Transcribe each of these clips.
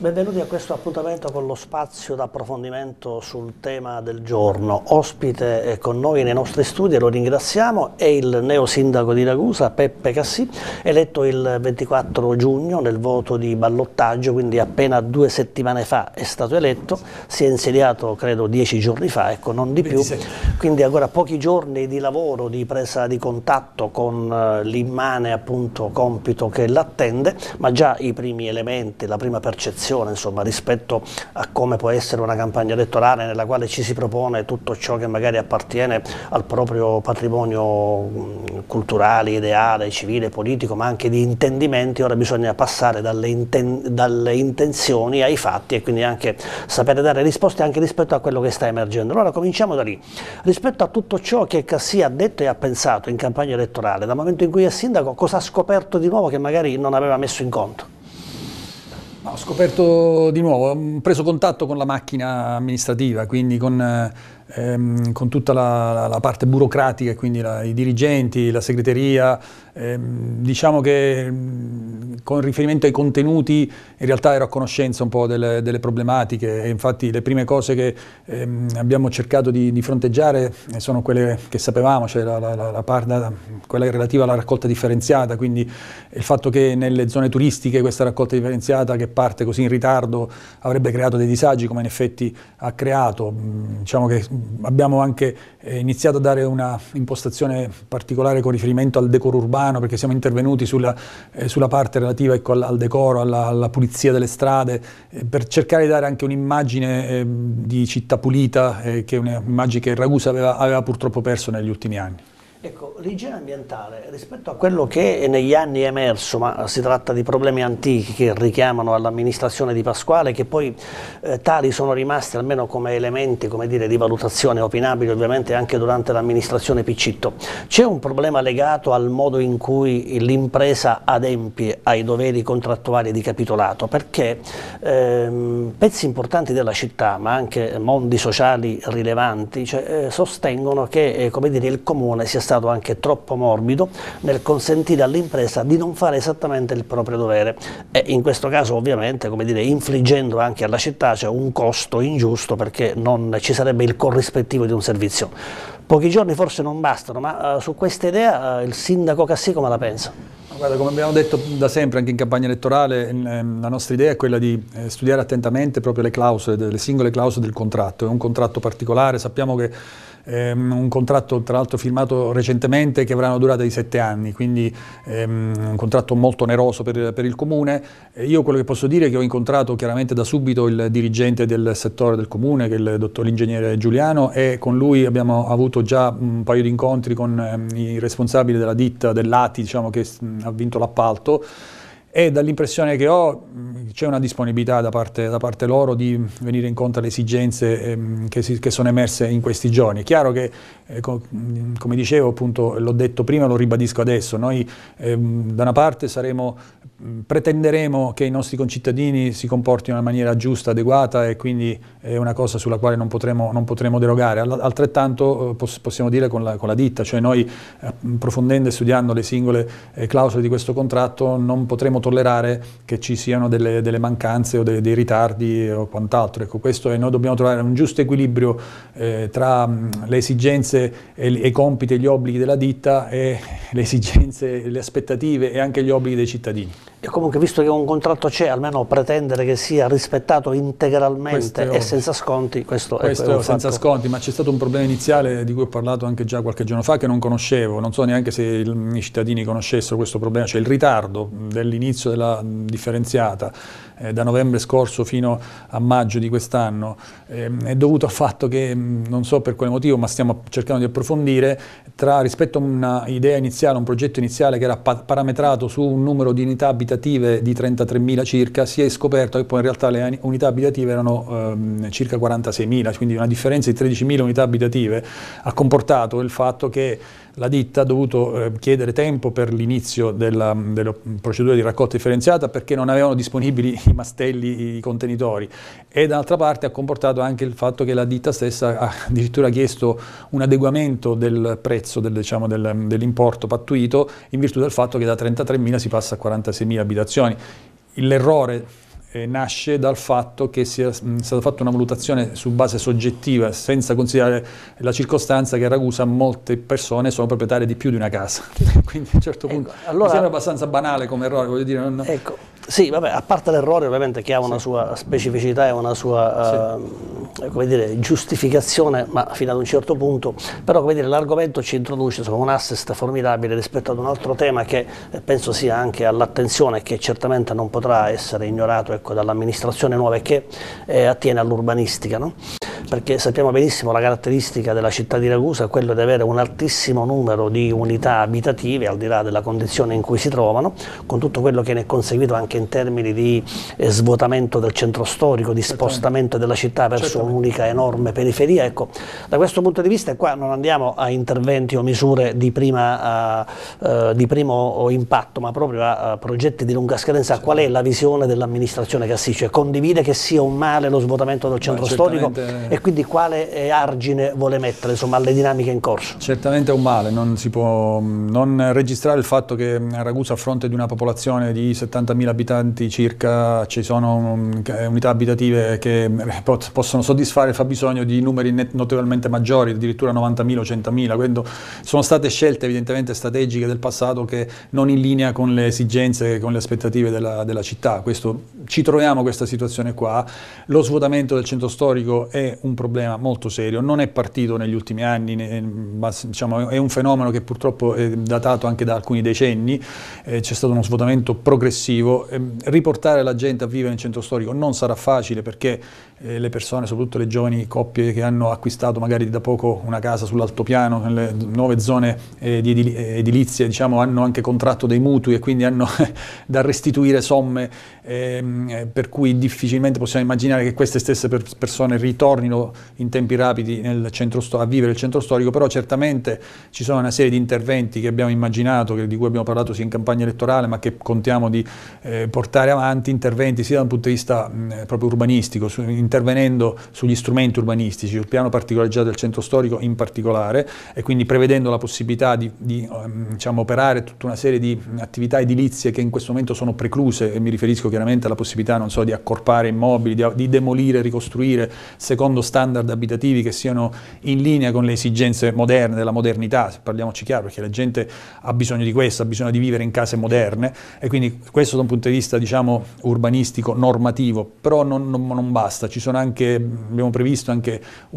Benvenuti a questo appuntamento con lo spazio d'approfondimento sul tema del giorno. Ospite con noi nei nostri studi, lo ringraziamo, è il neosindaco di Ragusa, Peppe Cassì, eletto il 24 giugno nel voto di ballottaggio, quindi appena 2 settimane fa è stato eletto, si è insediato credo 10 giorni fa, ecco, non di più, 27. Quindi ancora pochi giorni di lavoro, di presa di contatto con l'immane appunto compito che l'attende, ma già i primi elementi, la prima percezione insomma rispetto a come può essere una campagna elettorale nella quale ci si propone tutto ciò che magari appartiene al proprio patrimonio culturale, ideale, civile, politico, ma anche di intendimenti. Ora bisogna passare dalle intenzioni ai fatti e quindi anche sapere dare risposte anche rispetto a quello che sta emergendo. Allora cominciamo da lì, rispetto a tutto ciò che Cassì ha detto e ha pensato in campagna elettorale, dal momento in cui è sindaco, cosa ha scoperto di nuovo che magari non aveva messo in conto? Ho scoperto di nuovo, ho preso contatto con la macchina amministrativa, quindi con tutta la parte burocratica, quindi i dirigenti, la segreteria. Diciamo che con riferimento ai contenuti in realtà ero a conoscenza un po' delle problematiche, e infatti le prime cose che abbiamo cercato di fronteggiare sono quelle che sapevamo, cioè quella relativa alla raccolta differenziata, quindi il fatto che nelle zone turistiche questa raccolta differenziata che parte così in ritardo avrebbe creato dei disagi, come in effetti ha creato. Diciamo che abbiamo anche iniziato a dare una impostazione particolare con riferimento al decoro urbano, perché siamo intervenuti sulla parte relativa, ecco, al decoro, alla pulizia delle strade, per cercare di dare anche un'immagine di città pulita, che è un'immagine che Ragusa aveva purtroppo perso negli ultimi anni. Ecco, l'igiene ambientale rispetto a quello che negli anni è emerso, ma si tratta di problemi antichi che richiamano all'amministrazione di Pasquale, che poi tali sono rimasti almeno come elementi, come dire, di valutazione opinabili ovviamente anche durante l'amministrazione Piccitto. C'è un problema legato al modo in cui l'impresa adempie ai doveri contrattuali di capitolato, perché pezzi importanti della città, ma anche mondi sociali rilevanti, sostengono che come dire, il comune sia stato anche troppo morbido nel consentire all'impresa di non fare esattamente il proprio dovere, e in questo caso ovviamente, come dire, infliggendo anche alla città un costo ingiusto, perché non ci sarebbe il corrispettivo di un servizio. Pochi giorni forse non bastano, ma su questa idea il sindaco Cassì come la pensa? Guarda, come abbiamo detto da sempre anche in campagna elettorale, la nostra idea è quella di studiare attentamente proprio le clausole, le singole clausole del contratto. È un contratto particolare, sappiamo che un contratto tra l'altro firmato recentemente che avrà una durata di 7 anni, quindi un contratto molto oneroso per il comune. Io quello che posso dire è che ho incontrato chiaramente da subito il dirigente del settore del comune, che è il dottor l'ingegnere Giuliano, e con lui abbiamo avuto già un paio di incontri con i responsabili della ditta dell'ATI, diciamo, che ha vinto l'appalto. E dall'impressione che ho c'è una disponibilità da parte loro di venire incontro alle esigenze che sono emerse in questi giorni. È chiaro che, come dicevo, appunto, l'ho detto prima, lo ribadisco adesso, noi da una parte pretenderemo che i nostri concittadini si comportino in una maniera giusta, adeguata, e quindi è una cosa sulla quale non potremo derogare. Altrettanto possiamo dire con la ditta, cioè noi approfondendo e studiando le singole clausole di questo contratto non potremo tollerare che ci siano delle mancanze o dei ritardi o quant'altro. Ecco, noi dobbiamo trovare un giusto equilibrio tra le esigenze e i compiti e gli obblighi della ditta e le esigenze, le aspettative e anche gli obblighi dei cittadini. E comunque, visto che un contratto c'è, almeno pretendere che sia rispettato integralmente e senza sconti, questo è senza sconti, ma c'è stato un problema iniziale di cui ho parlato anche già qualche giorno fa, che non conoscevo, non so neanche se i cittadini conoscessero questo problema, cioè il ritardo dell'inizio della differenziata da novembre scorso fino a maggio di quest'anno è dovuto al fatto che, non so per quale motivo, ma stiamo cercando di approfondire, rispetto a una idea iniziale, un progetto iniziale che era parametrato su un numero di unità abitative di 33.000 circa, si è scoperto che poi in realtà le unità abitative erano circa 46.000, quindi una differenza di 13.000 unità abitative ha comportato il fatto che la ditta ha dovuto chiedere tempo per l'inizio della procedura di raccolta differenziata, perché non avevano disponibili i mastelli, i contenitori, e dall'altra parte ha comportato anche il fatto che la ditta stessa ha addirittura chiesto un adeguamento del prezzo dell'importo pattuito, in virtù del fatto che da 33.000 si passa a 46.000 abitazioni. L'errore nasce dal fatto che sia stata fatta una valutazione su base soggettiva, senza considerare la circostanza che a Ragusa molte persone sono proprietarie di più di una casa. Quindi a un certo punto allora, mi sembra abbastanza banale come errore, voglio dire. Ecco, sì, vabbè, a parte l'errore ovviamente che ha una sua specificità e una sua come dire, giustificazione, ma fino ad un certo punto, però come dire, l'argomento ci introduce come un assist formidabile rispetto ad un altro tema che penso sia anche all'attenzione e che certamente non potrà essere ignorato, ecco, dall'amministrazione nuova, e che attiene all'urbanistica, no? Perché sappiamo benissimo la caratteristica della città di Ragusa è quello di avere un altissimo numero di unità abitative, al di là della condizione in cui si trovano, con tutto quello che ne è conseguito anche in termini di svuotamento del centro storico, di spostamento della città verso un'unica enorme periferia. Ecco, da questo punto di vista qua non andiamo a interventi o misure di primo impatto, ma proprio a progetti di lunga scadenza. Qual è la visione dell'amministrazione che assiste? Condivide che sia un male lo svuotamento del centro storico e quindi quale argine vuole mettere, insomma, alle dinamiche in corso? Certamente è un male, non si può non registrare il fatto che a Ragusa, a fronte di una popolazione di 70.000 abitanti circa, ci sono unità abitative che possono soddisfare il fabbisogno di numeri notevolmente maggiori, addirittura 90.000 o 100.000, quindi sono state scelte evidentemente strategiche del passato che non in linea con le esigenze, con le aspettative della città. Ci troviamo questa situazione qua. Lo svuotamento del centro storico è un problema molto serio, non è partito negli ultimi anni, ma diciamo, è un fenomeno che purtroppo è datato anche da alcuni decenni. C'è stato uno svuotamento progressivo. Riportare la gente a vivere nel centro storico non sarà facile, perché le persone, soprattutto le giovani coppie che hanno acquistato magari da poco una casa sull'altopiano, nelle nuove zone di edilizie, diciamo, hanno anche contratto dei mutui e quindi hanno da restituire somme, per cui difficilmente possiamo immaginare che queste stesse persone ritornino in tempi rapidi a vivere il centro storico. Però certamente ci sono una serie di interventi che abbiamo immaginato, di cui abbiamo parlato sia in campagna elettorale, ma che contiamo di portare avanti, interventi sia da un punto di vista proprio urbanistico, intervenendo sugli strumenti urbanistici, sul piano particolareggiato del centro storico in particolare, e quindi prevedendo la possibilità di diciamo, operare tutta una serie di attività edilizie che in questo momento sono precluse, e mi riferisco chiaramente alla possibilità, non so, di accorpare immobili, di demolire, ricostruire secondo standard abitativi che siano in linea con le esigenze moderne, della modernità, parliamoci chiaro, perché la gente ha bisogno di questo, ha bisogno di vivere in case moderne, e quindi questo da un punto di vista, diciamo, urbanistico, normativo. Però non basta, abbiamo previsto anche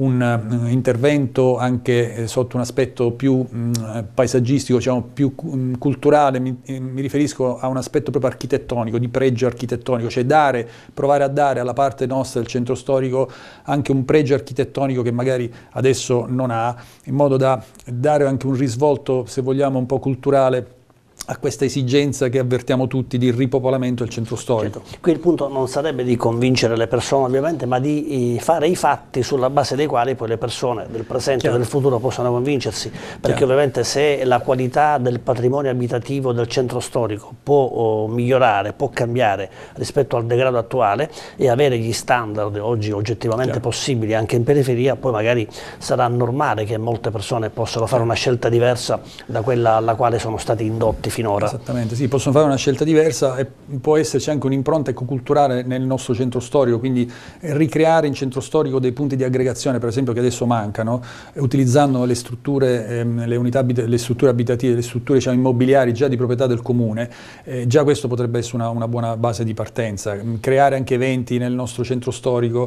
un intervento anche sotto un aspetto più paesaggistico, diciamo, più culturale. Mi riferisco a un aspetto proprio architettonico, di pregio architettonico, cioè provare a dare alla parte nostra del centro storico anche un pregio architettonico che magari adesso non ha, in modo da dare anche un risvolto, se vogliamo, un po' culturale a questa esigenza che avvertiamo tutti di ripopolamento del centro storico. Certo. Qui il punto non sarebbe di convincere le persone ovviamente, ma di fare i fatti sulla base dei quali poi le persone del presente e del futuro possano convincersi, perché ovviamente se la qualità del patrimonio abitativo del centro storico può migliorare, può cambiare rispetto al degrado attuale e avere gli standard oggi oggettivamente possibili anche in periferia, poi magari sarà normale che molte persone possano fare una scelta diversa da quella alla quale sono stati indotti finora. Esattamente, sì, possono fare una scelta diversa e può esserci anche un'impronta ecoculturale nel nostro centro storico, quindi ricreare in centro storico dei punti di aggregazione, per esempio, che adesso mancano, utilizzando le strutture, le strutture abitative, le strutture, diciamo, immobiliari già di proprietà del comune. Già questo potrebbe essere una buona base di partenza. Creare anche eventi nel nostro centro storico,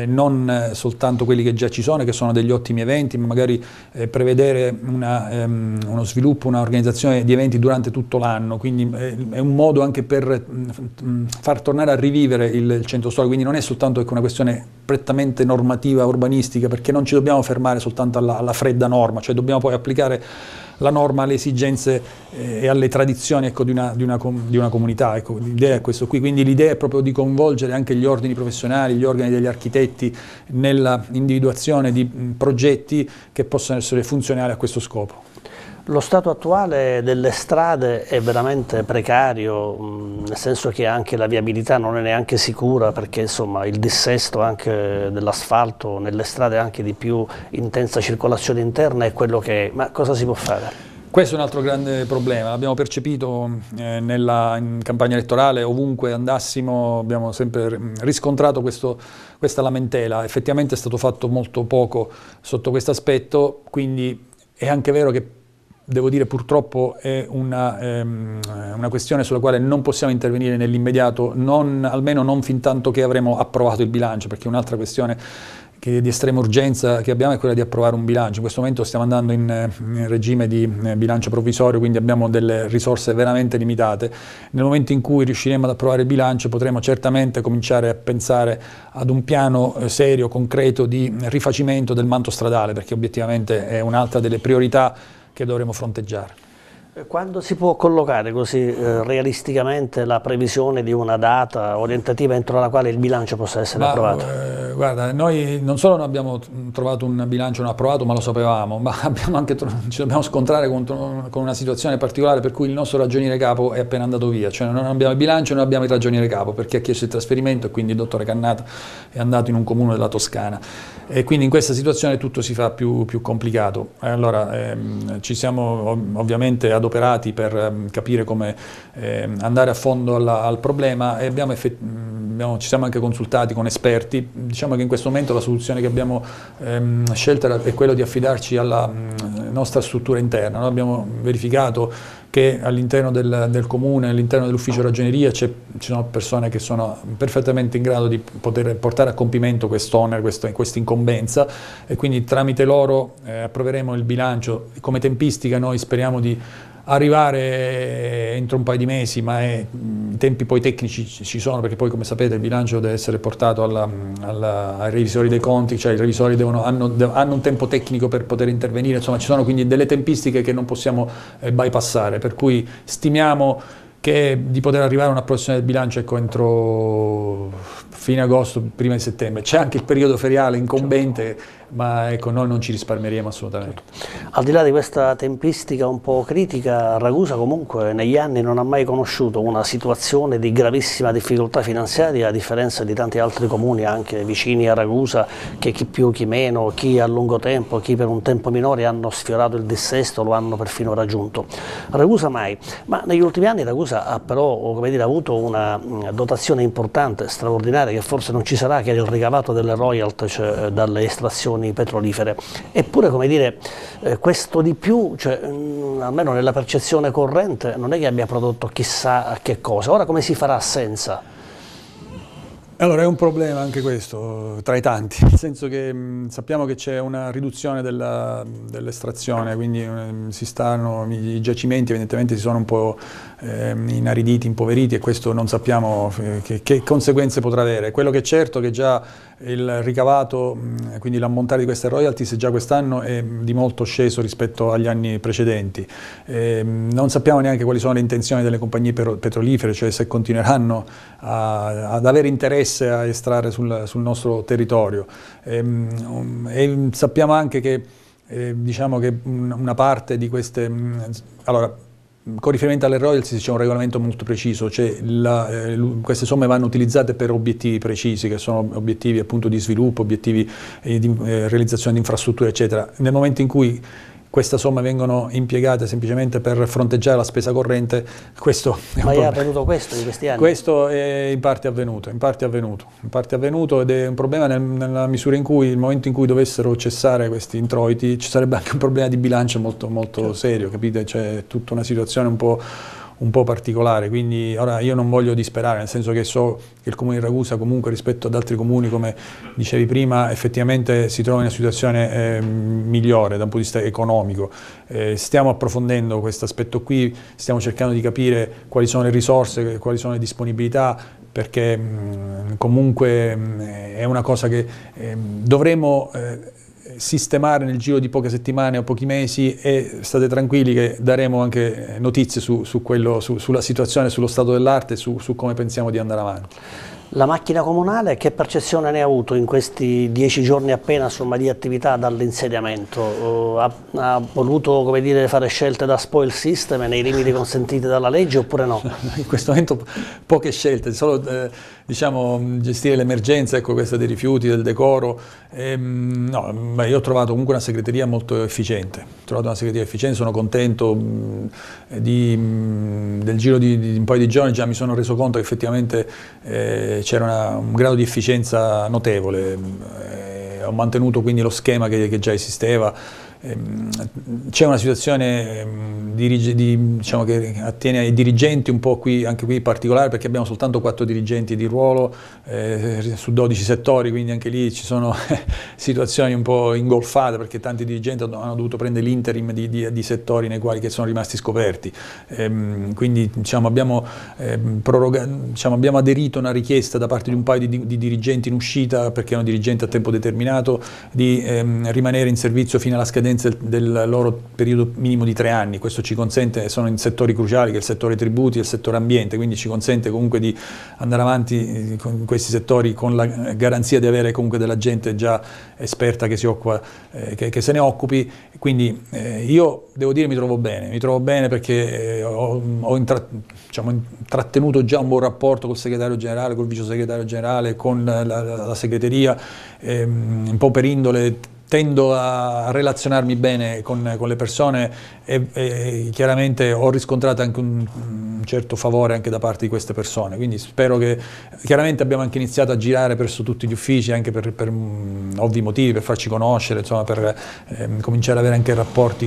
non soltanto quelli che già ci sono, che sono degli ottimi eventi, ma magari prevedere uno sviluppo, un'organizzazione di eventi durante tutto l'anno, quindi è un modo anche per far tornare a rivivere il centro storico. Quindi non è soltanto una questione prettamente normativa, urbanistica, perché non ci dobbiamo fermare soltanto alla fredda norma, cioè dobbiamo poi applicare la norma alle esigenze e alle tradizioni, ecco, di una comunità. Ecco, l'idea è questo qui, quindi l'idea è proprio di coinvolgere anche gli ordini professionali, gli organi degli architetti nella individuazione di progetti che possano essere funzionali a questo scopo. Lo stato attuale delle strade è veramente precario, nel senso che anche la viabilità non è neanche sicura, perché insomma il dissesto anche dell'asfalto nelle strade anche di più intensa circolazione interna è quello che è. Ma cosa si può fare? Questo è un altro grande problema, l'abbiamo percepito in campagna elettorale, ovunque andassimo abbiamo sempre riscontrato questa lamentela. Effettivamente è stato fatto molto poco sotto questo aspetto, quindi è anche vero che, devo dire, purtroppo è una questione sulla quale non possiamo intervenire nell'immediato, almeno non fin tanto che avremo approvato il bilancio, perché un'altra questione di estrema urgenza che abbiamo è quella di approvare un bilancio. In questo momento stiamo andando in regime di bilancio provvisorio, quindi abbiamo delle risorse veramente limitate. Nel momento in cui riusciremo ad approvare il bilancio potremo certamente cominciare a pensare ad un piano serio, concreto di rifacimento del manto stradale, perché obiettivamente è un'altra delle priorità che dovremo fronteggiare. Quando si può collocare così realisticamente la previsione di una data orientativa entro la quale il bilancio possa essere approvato? Guarda, noi non solo non abbiamo trovato un bilancio non approvato, ma lo sapevamo, ma ci dobbiamo scontrare con una situazione particolare per cui il nostro ragioniere capo è appena andato via, cioè non abbiamo il bilancio e non abbiamo il ragioniere capo, perché ha chiesto il trasferimento e quindi il dottore Cannata è andato in un comune della Toscana. E quindi in questa situazione tutto si fa più complicato. Allora ci siamo ovviamente adoperati per capire come andare a fondo al problema e ci siamo anche consultati con esperti. Diciamo che in questo momento la soluzione che abbiamo scelta è quella di affidarci alla nostra struttura interna. Noi abbiamo verificato che all'interno del comune, all'interno dell'ufficio ragioneria ci sono persone che sono perfettamente in grado di poter portare a compimento quest'onere, questa incombenza, e quindi tramite loro approveremo il bilancio. Come tempistica noi speriamo di arrivare entro un paio di mesi, ma i tempi poi tecnici ci sono, perché poi, come sapete, il bilancio deve essere portato ai revisori dei conti, cioè i revisori hanno un tempo tecnico per poter intervenire, insomma ci sono quindi delle tempistiche che non possiamo bypassare, per cui stimiamo di poter arrivare a un'approvazione del bilancio entro fine agosto, prima di settembre. C'è anche il periodo feriale incombente, ma ecco, noi non ci risparmieremo assolutamente. Al di là di questa tempistica un po' critica, Ragusa comunque negli anni non ha mai conosciuto una situazione di gravissima difficoltà finanziaria, a differenza di tanti altri comuni anche vicini a Ragusa, che chi più chi meno, chi a lungo tempo, chi per un tempo minore hanno sfiorato il dissesto, lo hanno perfino raggiunto. Ragusa mai, ma negli ultimi anni Ragusa ha però, come dire, avuto una dotazione importante, straordinaria, che forse non ci sarà, che è il ricavato delle royalty, cioè dalle estrazioni petrolifere. Eppure, come dire, questo di più, cioè, almeno nella percezione corrente, non è che abbia prodotto chissà che cosa. Ora come si farà senza? Allora è un problema anche questo, tra i tanti, nel senso che sappiamo che c'è una riduzione dell'estrazione, quindi i giacimenti evidentemente si sono un po' inariditi, impoveriti, e questo non sappiamo che conseguenze potrà avere. Quello che è certo è che già il ricavato, quindi l'ammontare di queste royalties già quest'anno è di molto sceso rispetto agli anni precedenti. Non sappiamo neanche quali sono le intenzioni delle compagnie petrolifere, cioè se continueranno ad avere interesse a estrarre sul nostro territorio. E sappiamo anche che diciamo che una parte di queste... Allora, con riferimento alle royalties c'è un regolamento molto preciso, cioè queste somme vanno utilizzate per obiettivi precisi, che sono obiettivi appunto di sviluppo, obiettivi di realizzazione di infrastrutture, eccetera. Nel momento in cui queste somme vengono impiegate semplicemente per fronteggiare la spesa corrente, questo è un problema. Ma è avvenuto questo in questi anni? Questo è in parte avvenuto, ed è un problema nella misura in cui, nel momento in cui dovessero cessare questi introiti, ci sarebbe anche un problema di bilancio molto serio, capite? C'è tutta una situazione un po' particolare, quindi ora io non voglio disperare, nel senso che so che il comune di Ragusa comunque rispetto ad altri comuni, come dicevi prima, effettivamente si trova in una situazione migliore da un punto di vista economico. Stiamo approfondendo questo aspetto qui, stiamo cercando di capire quali sono le risorse, quali sono le disponibilità, perché comunque è una cosa che dovremo sistemare nel giro di poche settimane o pochi mesi, e state tranquilli che daremo anche notizie sulla situazione, sullo stato dell'arte, su come pensiamo di andare avanti. La macchina comunale che percezione ne ha avuto in questi 10 giorni appena insomma, di attività dall'insediamento? Ha voluto come dire, fare scelte da spoil system nei limiti consentiti dalla legge oppure no? In questo momento poche scelte, solo diciamo, gestire l'emergenza, ecco, questa dei rifiuti, del decoro. No, io ho trovato comunque una segreteria molto efficiente, sono contento del giro di un paio di giorni, già mi sono reso conto che effettivamente c'era un grado di efficienza notevole, ho mantenuto quindi lo schema che già esisteva. C'è una situazione diciamo, che attiene ai dirigenti un po' anche qui particolare, perché abbiamo soltanto 4 dirigenti di ruolo su 12 settori, quindi anche lì ci sono situazioni un po' ingolfate, perché tanti dirigenti hanno dovuto prendere l'interim di settori nei quali che sono rimasti scoperti. Quindi diciamo, abbiamo aderito a una richiesta da parte di un paio di dirigenti in uscita, perché erano dirigenti a tempo determinato, di rimanere in servizio fino alla scadenza del loro periodo minimo di 3 anni. Questo ci consente, sono in settori cruciali, che è il settore tributi e il settore ambiente, quindi ci consente comunque di andare avanti con questi settori con la garanzia di avere comunque della gente già esperta che si occupa, che se ne occupi. Quindi io devo dire mi trovo bene perché ho intrattenuto già un buon rapporto col segretario generale, col vice segretario generale, con la segreteria, un po' per indole. Tendo a relazionarmi bene con le persone e chiaramente ho riscontrato anche un certo favore anche da parte di queste persone, quindi spero che, chiaramente abbiamo anche iniziato a girare presso tutti gli uffici anche per ovvi motivi, per farci conoscere, insomma, per cominciare ad avere anche rapporti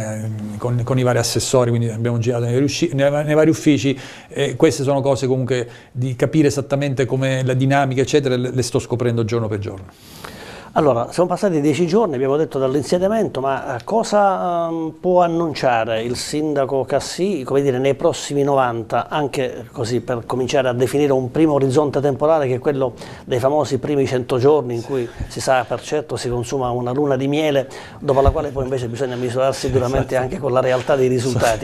con i vari assessori, quindi abbiamo girato nei vari uffici, e queste sono cose comunque di capire esattamente come la dinamica eccetera, le sto scoprendo giorno per giorno. Allora, siamo passati 10 giorni, abbiamo detto dall'insediamento, ma cosa può annunciare il sindaco Cassì, come dire, nei prossimi 90, anche così per cominciare a definire un primo orizzonte temporale, che è quello dei famosi primi 100 giorni, in cui si sa per certo si consuma una luna di miele, dopo la quale poi invece bisogna misurarsi duramente anche con la realtà dei risultati.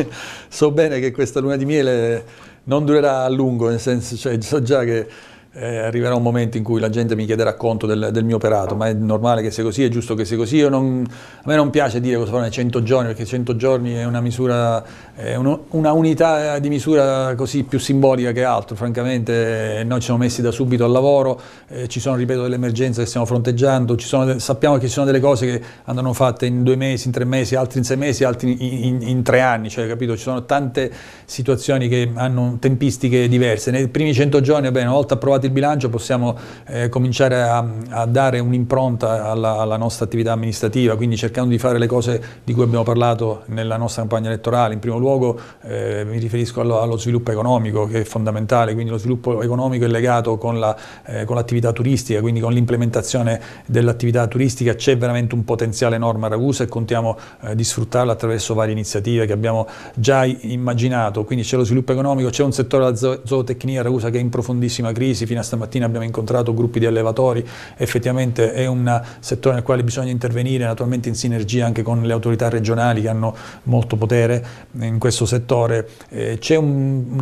So bene che questa luna di miele non durerà a lungo, nel senso, cioè, so già che arriverà un momento in cui la gente mi chiederà conto del mio operato, ma è normale che sia così, è giusto che sia così. A me non piace dire cosa farò nei 100 giorni, perché 100 giorni è una misura, una unità di misura così più simbolica che altro. Francamente noi ci siamo messi da subito al lavoro, ci sono, ripeto, delle emergenze che stiamo fronteggiando, sappiamo che ci sono delle cose che andranno fatte in 2 mesi, in 3 mesi, altri in 6 mesi, altri in 3 anni, cioè, capito? Ci sono tante situazioni che hanno tempistiche diverse. Nei primi 100 giorni, va bene, una volta approvato il bilancio possiamo cominciare a dare un'impronta alla nostra attività amministrativa, quindi cercando di fare le cose di cui abbiamo parlato nella nostra campagna elettorale. In primo luogo mi riferisco allo sviluppo economico, che è fondamentale, quindi lo sviluppo economico è legato con l'attività turistica, quindi con l'implementazione dell'attività turistica c'è veramente un potenziale enorme a Ragusa, e contiamo di sfruttarlo attraverso varie iniziative che abbiamo già immaginato. Quindi c'è lo sviluppo economico, c'è un settore della zootecnia a Ragusa che è in profondissima crisi. Fino a stamattina abbiamo incontrato gruppi di allevatori, effettivamente è un settore nel quale bisogna intervenire, naturalmente in sinergia anche con le autorità regionali che hanno molto potere in questo settore. C'è un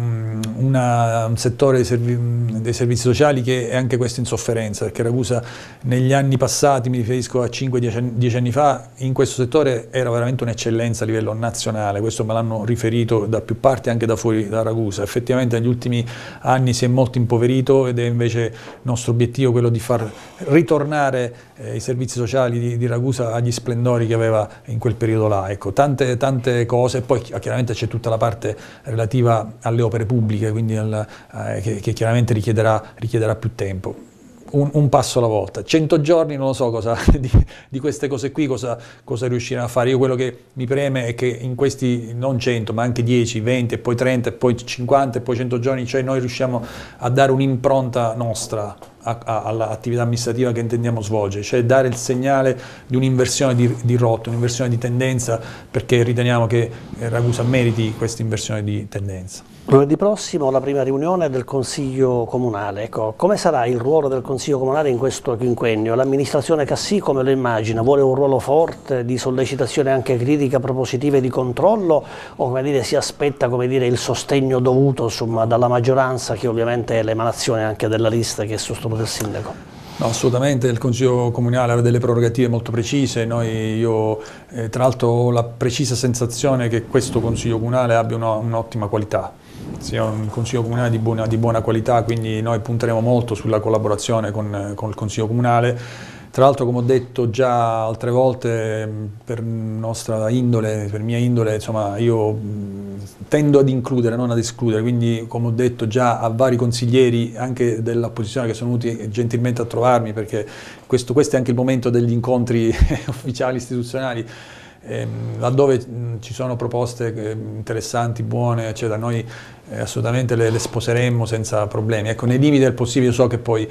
settore dei servizi sociali che è anche questo in sofferenza, perché Ragusa negli anni passati, mi riferisco a 5-10 anni fa, in questo settore era veramente un'eccellenza a livello nazionale. Questo me l'hanno riferito da più parti, anche da fuori da Ragusa. Effettivamente negli ultimi anni si è molto impoverito, ed è invece nostro obiettivo quello di far ritornare i servizi sociali di Ragusa agli splendori che aveva in quel periodo là. Ecco, tante cose. Poi chiaramente c'è tutta la parte relativa alle opere pubbliche, quindi che chiaramente richiederà più tempo. Un passo alla volta. 100 giorni non lo so cosa di queste cose qui cosa riusciranno a fare. Io quello che mi preme è che in questi non 100 ma anche 10, 20 e poi 30 e poi 50 e poi 100 giorni, cioè noi riusciamo a dare un'impronta nostra all'attività amministrativa che intendiamo svolgere, cioè dare il segnale di un'inversione di rotta, un'inversione di tendenza, perché riteniamo che Ragusa meriti questa inversione di tendenza. Lunedì prossimo la prima riunione del Consiglio Comunale. Ecco, come sarà il ruolo del Consiglio Comunale in questo quinquennio? L'amministrazione Cassì come lo immagina? Vuole un ruolo forte di sollecitazione anche critica, propositiva e di controllo, o come dire, si aspetta, come dire, il sostegno dovuto, insomma, dalla maggioranza, che ovviamente è l'emanazione anche della lista che sostiene il sindaco? No, assolutamente, il Consiglio Comunale ha delle prerogative molto precise. Io tra l'altro ho la precisa sensazione che questo Consiglio Comunale abbia un'ottima qualità, sia un Consiglio Comunale di buona qualità, quindi noi punteremo molto sulla collaborazione con il Consiglio Comunale. Tra l'altro, come ho detto già altre volte, per nostra indole, per mia indole, insomma, io tendo ad includere, non ad escludere, quindi come ho detto già a vari consiglieri anche dell'opposizione che sono venuti gentilmente a trovarmi, perché questo è anche il momento degli incontri ufficiali istituzionali, laddove ci sono proposte interessanti, buone, eccetera, noi assolutamente le sposeremmo senza problemi. Ecco, nei limiti del possibile. Io so che poi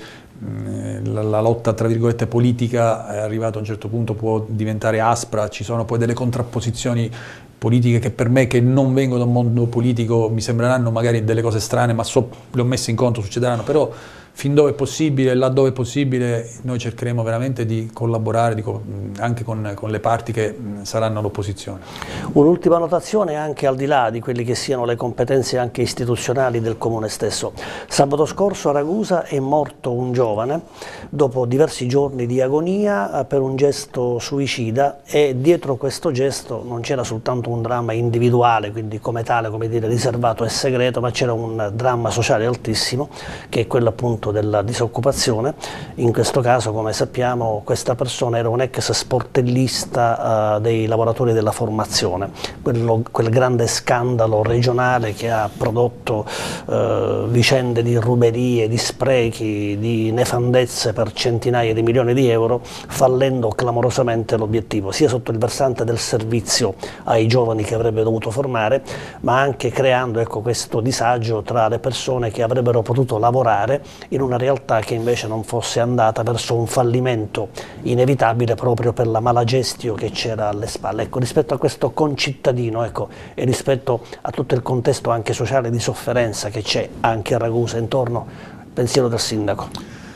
la lotta, tra virgolette, politica è arrivata a un certo punto, può diventare aspra, ci sono poi delle contrapposizioni politiche che per me, che non vengo da un mondo politico, mi sembreranno magari delle cose strane, ma le ho messe in conto, succederanno, però fin dove è possibile, laddove è possibile, noi cercheremo veramente di collaborare anche con le parti che saranno all'opposizione. Un'ultima notazione anche al di là di quelle che siano le competenze anche istituzionali del Comune stesso. Sabato scorso a Ragusa è morto un giovane dopo diversi giorni di agonia per un gesto suicida, e dietro questo gesto non c'era soltanto un dramma individuale, quindi come tale, come dire, riservato e segreto, ma c'era un dramma sociale altissimo, che è quello appunto della disoccupazione. In questo caso, come sappiamo, questa persona era un ex sportellista dei lavoratori della formazione, quel grande scandalo regionale che ha prodotto vicende di ruberie, di sprechi, di nefandezze per centinaia di milioni di euro, fallendo clamorosamente l'obiettivo, sia sotto il versante del servizio ai giovani che avrebbe dovuto formare, ma anche creando, ecco, questo disagio tra le persone che avrebbero potuto lavorare in una realtà che invece non fosse andata verso un fallimento inevitabile proprio per la mala gestio che c'era alle spalle. Ecco, rispetto a questo concittadino, ecco, e rispetto a tutto il contesto anche sociale di sofferenza che c'è anche a Ragusa intorno, pensiero del sindaco.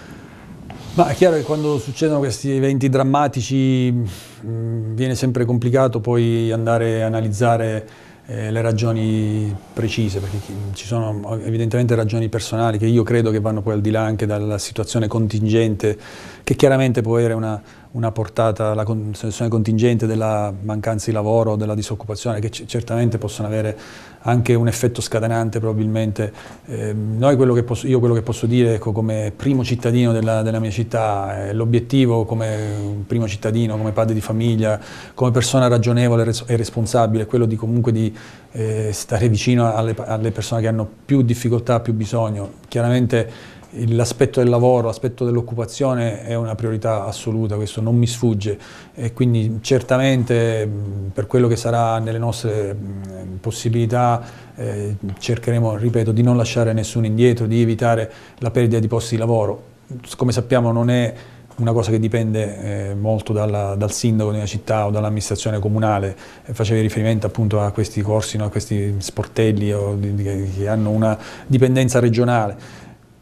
Ma è chiaro che quando succedono questi eventi drammatici viene sempre complicato poi andare a analizzare le ragioni precise, perché ci sono evidentemente ragioni personali che io credo che vanno poi al di là anche dalla situazione contingente, che chiaramente può avere una portata, la situazione contingente della mancanza di lavoro, della disoccupazione, che certamente possono avere anche un effetto scatenante probabilmente. Io quello che posso dire, ecco, come primo cittadino della mia città, l'obiettivo come primo cittadino, come padre di famiglia, come persona ragionevole e responsabile, è quello di comunque di stare vicino alle persone che hanno più difficoltà, più bisogno. Chiaramente l'aspetto del lavoro, l'aspetto dell'occupazione è una priorità assoluta, questo non mi sfugge, e quindi certamente per quello che sarà nelle nostre possibilità cercheremo, ripeto, di non lasciare nessuno indietro, di evitare la perdita di posti di lavoro. Come sappiamo non è una cosa che dipende molto dal sindaco di una città o dall'amministrazione comunale. Facevi riferimento appunto a questi corsi, no, a questi sportelli che hanno una dipendenza regionale.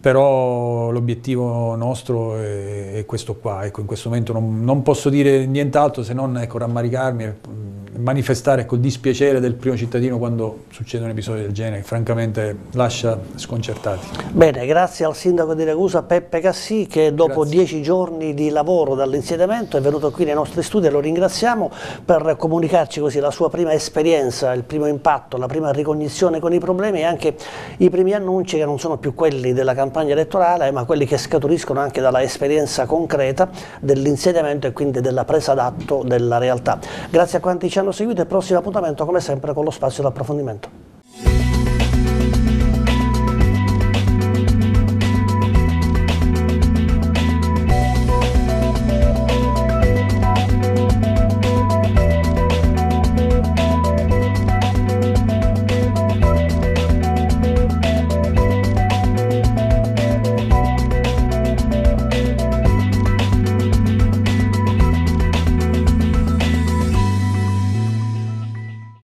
Però l'obiettivo nostro è questo qua, ecco, in questo momento non posso dire nient'altro se non, ecco, rammaricarmi e manifestare, ecco, il dispiacere del primo cittadino quando succede un episodio del genere, che francamente lascia sconcertati. Bene, grazie al sindaco di Ragusa Peppe Cassì, che dopo 10 giorni di lavoro dall'insediamento è venuto qui nei nostri studi, e lo ringraziamo per comunicarci così la sua prima esperienza, il primo impatto, la prima ricognizione con i problemi e anche i primi annunci che non sono più quelli della campagna elettorale, ma quelli che scaturiscono anche dalla esperienza concreta dell'insediamento e quindi della presa d'atto della realtà. Grazie a quanti ci hanno seguito, e prossimo appuntamento come sempre con lo spazio d'approfondimento.